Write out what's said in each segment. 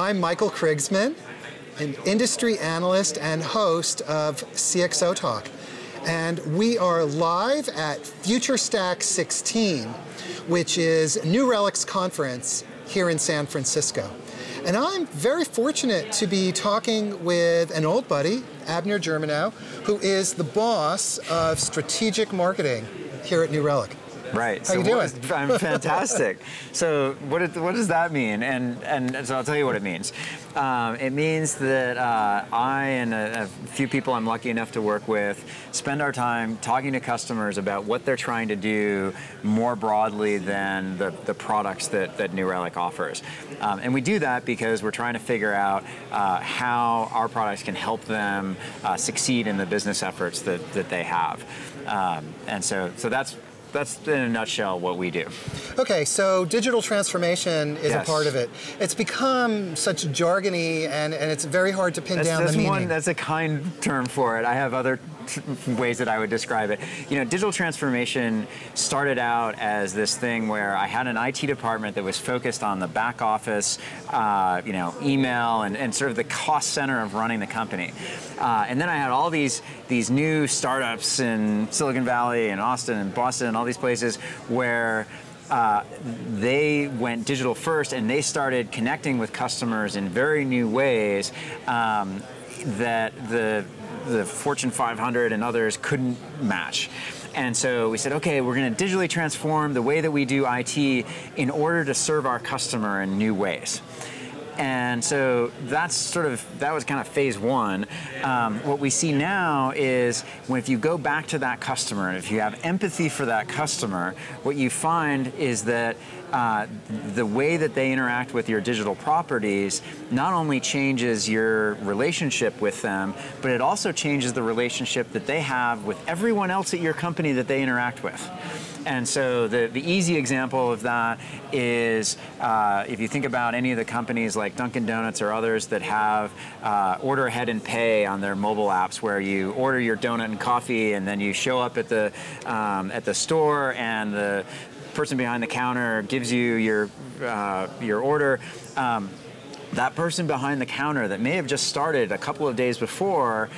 I'm Michael Krigsman, an industry analyst and host of CXOTalk. And we are live at FutureStack 16, which is New Relic's conference here in San Francisco. And I'm very fortunate to be talking with an old buddy, Abner Germanow, who is the boss of strategic marketing here at New Relic. Right. How you doing? I'm fantastic. So what does that mean? And so I'll tell you what it means. It means that I and a few people I'm lucky enough to work with spend our time talking to customers about what they're trying to do more broadly than the products that New Relic offers. And we do that because we're trying to figure out how our products can help them succeed in the business efforts that they have. And so that's in a nutshell what we do. Okay, so digital transformation is a part of it. It's become such jargony and it's very hard to pin down the meaning. That's a kind term for it. I have other ways that I would describe it. You know, digital transformation started out as this thing where I had an IT department that was focused on the back office, email and sort of the cost center of running the company. And then I had all these new startups in Silicon Valley and Austin and Boston and all these places where they went digital first and they started connecting with customers in very new ways that the Fortune 500 and others couldn't match. And so we said, okay, we're going to digitally transform the way that we do IT in order to serve our customer in new ways. And so that was kind of phase one. What we see now is if you go back to that customer, and if you have empathy for that customer, what you find is that the way that they interact with your digital properties not only changes your relationship with them, but it also changes the relationship that they have with everyone else at your company that they interact with. And so the easy example of that is if you think about any of the companies like Dunkin' Donuts or others that have order ahead and pay on their mobile apps, where you order your donut and coffee and then you show up at the store and the person behind the counter gives you your order. That person behind the counter that may have just started a couple of days before,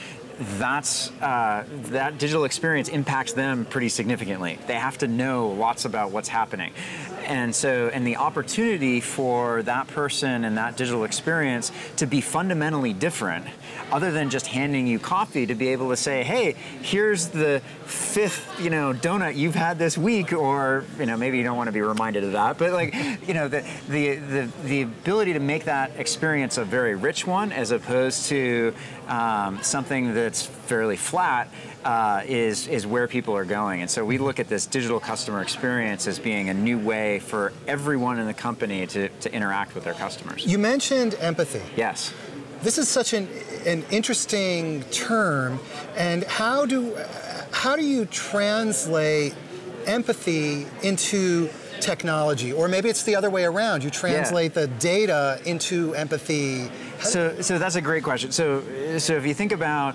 that digital experience impacts them pretty significantly. They have to know lots about what's happening. And the opportunity for that person and that digital experience to be fundamentally different, other than just handing you coffee, to be able to say, hey, here's the 5th, donut you've had this week, or, maybe you don't want to be reminded of that, but the ability to make that experience a very rich one, as opposed to something that's fairly flat, is where people are going. And so we look at this digital customer experience as being a new way for everyone in the company to interact with their customers. You mentioned empathy. Yes. This is such an interesting term, and how do you translate empathy into technology? Or maybe it's the other way around. You translate the data into empathy. So that's a great question. So if you think about,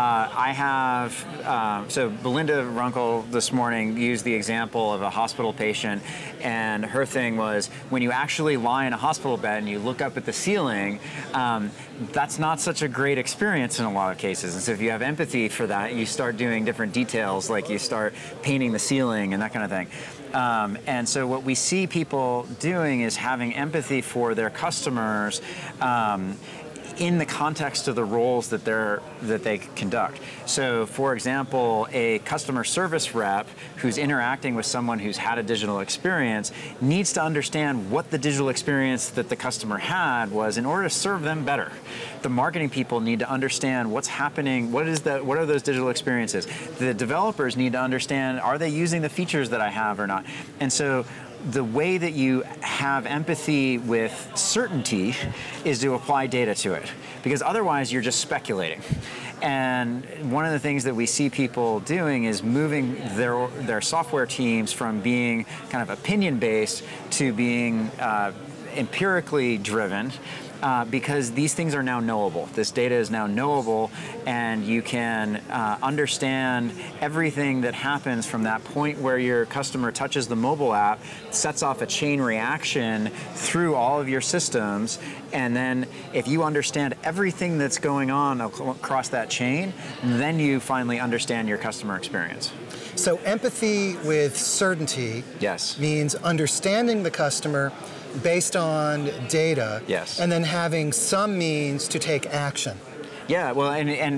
so Belinda Runkle this morning used the example of a hospital patient, and her thing was, when you actually lie in a hospital bed and you look up at the ceiling, that's not such a great experience in a lot of cases. And so if you have empathy for that, you start doing different details, like you start painting the ceiling and that kind of thing. And so what we see people doing is having empathy for their customers in the context of the roles that they conduct. So, for example, a customer service rep who's interacting with someone who's had a digital experience needs to understand what the digital experience that the customer had was in order to serve them better. The marketing people need to understand what's happening, what are those digital experiences. The developers need to understand, are they using the features that I have or not? And so the way that you have empathy with certainty is to apply data to it, because otherwise you're just speculating. And one of the things that we see people doing is moving their software teams from being kind of opinion-based to being empirically driven. Because these things are now knowable. This data is now knowable, and you can understand everything that happens from that point where your customer touches the mobile app, sets off a chain reaction through all of your systems, And then if you understand everything that's going on across that chain, then you finally understand your customer experience. So empathy with certainty means understanding the customer based on data, and then having some means to take action. Yeah, well,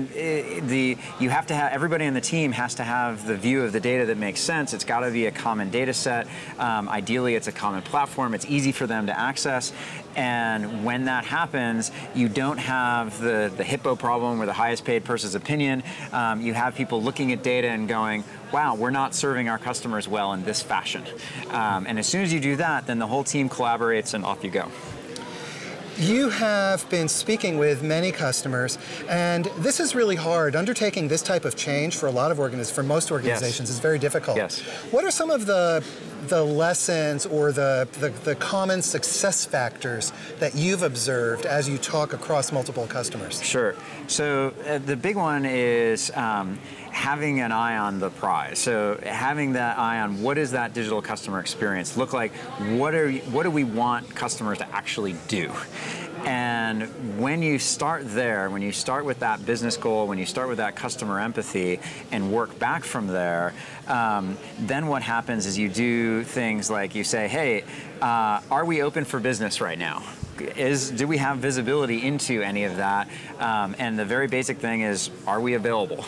you have to have, everybody on the team has to have the view of the data that makes sense. It's got to be a common data set. Ideally, it's a common platform. It's easy for them to access. And when that happens, you don't have the hippo problem where the highest paid person's opinion. You have people looking at data and going, wow, we're not serving our customers well in this fashion. And as soon as you do that, then the whole team collaborates and off you go. You have been speaking with many customers, and this is really hard. Undertaking this type of change for a lot of for most organizations is very difficult. What are some of the lessons or the common success factors that you've observed as you talk across multiple customers? Sure. So the big one is having an eye on the prize. So having that eye on what does that digital customer experience look like? What do we want customers to actually do? And when you start there, when you start with that business goal, when you start with that customer empathy and work back from there, then what happens is you do things like you say, hey, are we open for business right now? Do we have visibility into any of that? And the very basic thing is, are we available?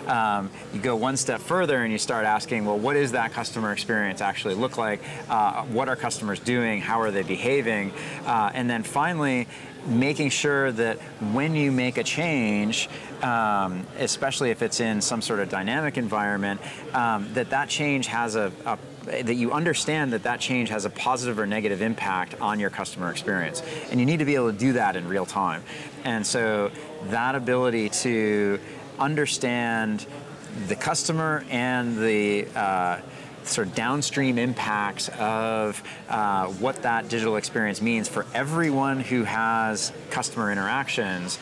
You go one step further and you start asking, well, what does that customer experience actually look like? What are customers doing? How are they behaving? And then finally, making sure that when you make a change, especially if it's in some sort of dynamic environment, that change has that you understand that change has a positive or negative impact on your customer experience. And you need to be able to do that in real time. And so that ability to understand the customer and the sort of downstream impacts of what that digital experience means for everyone who has customer interactions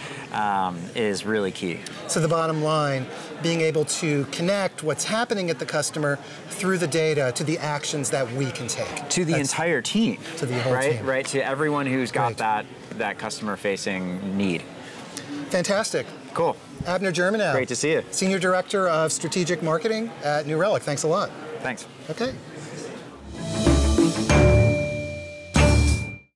is really key. So the bottom line, being able to connect what's happening at the customer through the data to the actions that we can take. To the entire team. To the whole team. Right, to everyone who's got that customer-facing need. Fantastic. Cool. Abner Germanow. Great to see you. Senior Director of Strategic Marketing at New Relic. Thanks a lot. Thanks. Okay.